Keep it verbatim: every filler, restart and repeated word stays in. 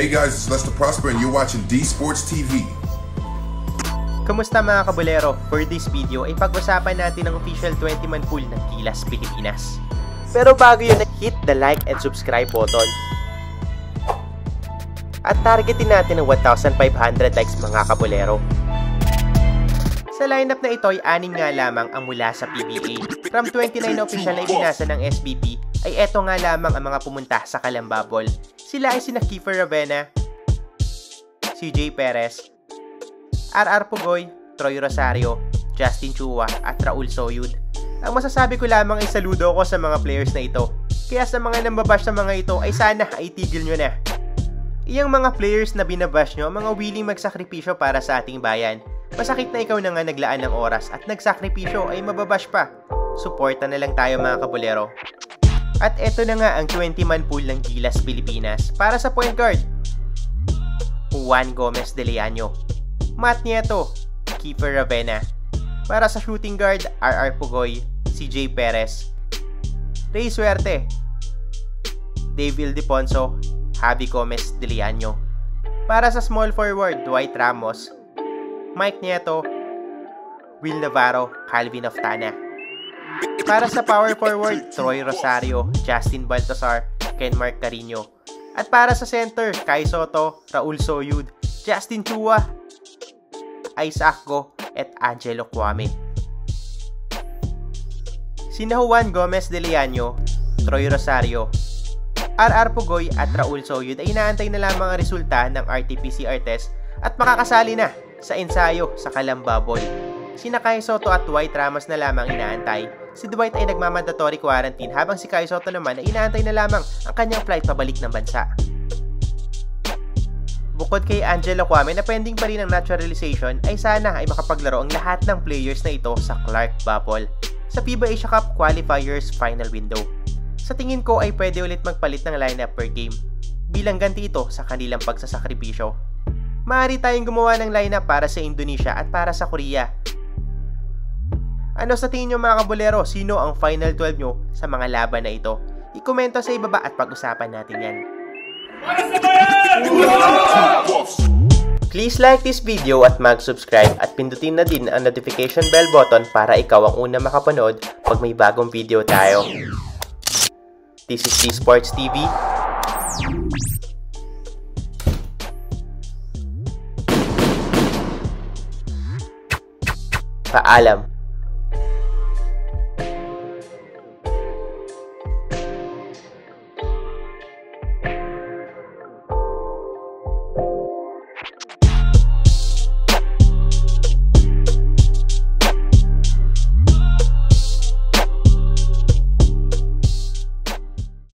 Hey guys, it's Lester Prosper and you're watching D Sports T V. Kamusta mga kabulero? For this video ay pag-usapan natin ang official twenty man pool ng Gilas Pilipinas. Pero bago yun, hit the like and subscribe button. At targetin natin ang one thousand five hundred likes mga kabulero. Sa lineup na ito ay anim nga lamang ang mula sa P B A. From twenty-nine na official na ibinasa ng S B P ay eto nga lamang ang mga pumunta sa Calambabol. Sila ay sina Kiefer Ravena, C J Perez, R R Pugoy, Troy Rosario, Justin Chua at Raul Soyud. Ang masasabi ko lamang ay saludo ko sa mga players na ito. Kaya sa mga nambabash sa mga ito ay sana ay tigil nyo na. Iyang mga players na binabash nyo, mga willing magsakripisyo para sa ating bayan. Masakit na ikaw na nga naglaan ng oras at nagsakripisyo ay mababash pa. Suporta na lang tayo mga kabulero. At eto na nga ang twenty man pool ng Gilas Pilipinas. Para sa point guard, Juan Gomez de Leaño, Matt Nieto, Kiefer Ravena. Para sa shooting guard, R R Pugoy, C J Perez, Ray Suerte, Dave Ildefonso, Javi Gomez de Leaño. Para sa small forward, Dwight Ramos, Mike Nieto, Will Navarro, Calvin Oftana. Para sa power forward, Troy Rosario, Justin Baltazar, Ken Mark Carino. At para sa center, Kai Soto, Raul Soyud, Justin Chua, Isaac Go, at Angelo Kwame. Sina Juan Gomez de Leaño, Troy Rosario, R R Pugoy at Raul Soyud ay inaantay na lamang ang resulta ng R T P C R test at makakasali na sa ensayo sa Calambabol. Sina Kai Soto at Dwight Ramos na lamang inaantay. Si Dwight ay nagmamandatory quarantine habang si Kai Soto naman ay inaantay na lamang ang kanyang flight pabalik ng bansa. Bukod kay Angelo Kwame na pending pa rin ang naturalization ay sana ay makapaglaro ang lahat ng players na ito sa Clark Bubble sa FIBA Asia Cup Qualifiers final window. Sa tingin ko ay pwede ulit magpalit ng lineup per game bilang ganti ito sa kanilang pagsasakripisyo. Maaari tayong gumawa ng lineup para sa Indonesia at para sa Korea. Ano sa tingin nyo mga kabulero? Sino ang final twelve nyo sa mga laban na ito? I-komento sa ibaba at pag-usapan natin yan. Please like this video at mag-subscribe at pindutin na din ang notification bell button para ikaw ang una makapanood pag may bagong video tayo. This is D Sports T V. Paalam.